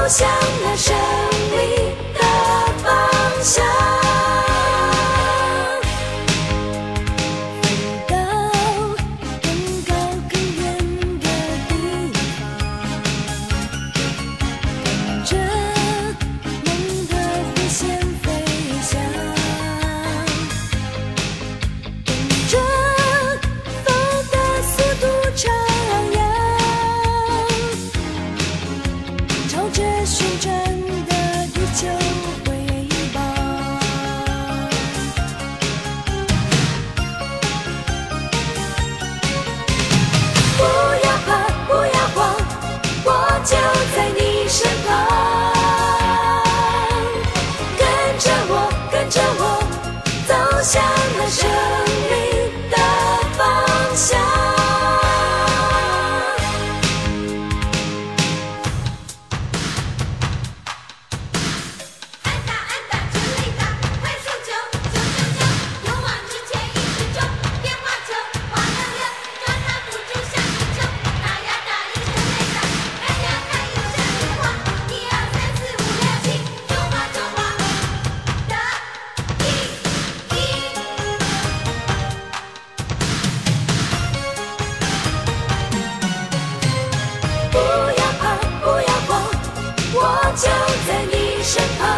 向了胜利的方向。飞到更高更远的地方，着梦的弧线飞翔，跟着风的速度徜徉，朝着旋转的地球挥棒。不要怕，不要慌，我就在你身旁。跟着我，跟着我，走向了胜利的方向。就在你身旁，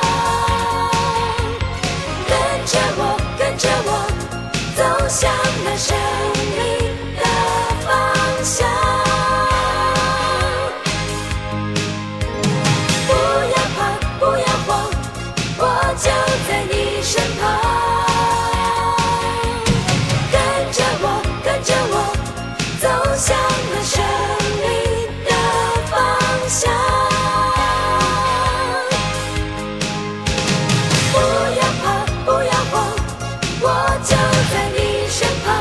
跟着我，跟着我，走向了胜利的方向。不要怕，不要慌，我就在你身旁。跟着我，跟着我，走向了胜利的方向。我就在你身旁，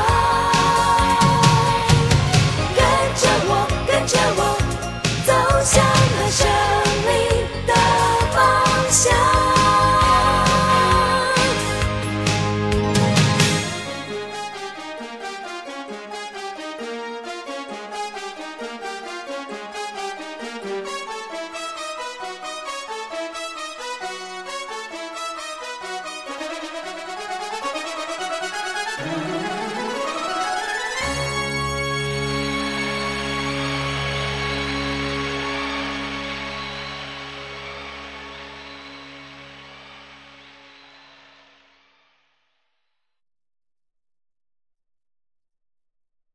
跟着我，跟着我，走向了胜利的方向。